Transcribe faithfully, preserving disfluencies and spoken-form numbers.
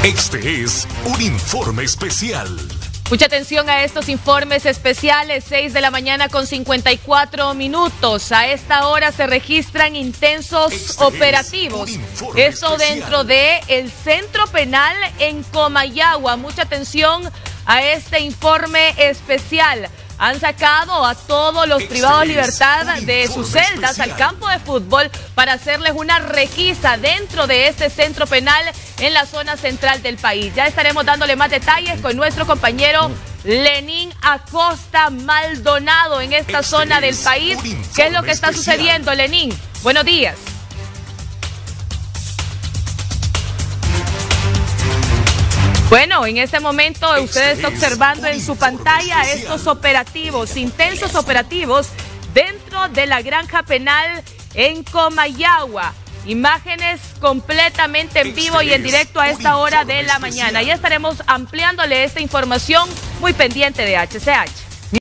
Este es un informe especial. Mucha atención a estos informes especiales, seis de la mañana con cincuenta y cuatro minutos. A esta hora se registran intensos este operativos. Esto especial. Dentro de el centro penal en Comayagua. Mucha atención a este informe especial. Han sacado a todos los este privados de libertad de sus celdas especial. Al campo de fútbol para hacerles una requisa dentro de este centro penal en la zona central del país. Ya estaremos dándole más detalles con nuestro compañero Lenín Acosta Maldonado en esta este zona del país. ¿Qué es lo que está especial. sucediendo, Lenín? Buenos días. Bueno, en este momento usted está observando en su pantalla estos operativos, intensos operativos dentro de la granja penal en Comayagua. Imágenes completamente en vivo y en directo a esta hora de la mañana. Ya estaremos ampliándole esta información, muy pendiente de H C H.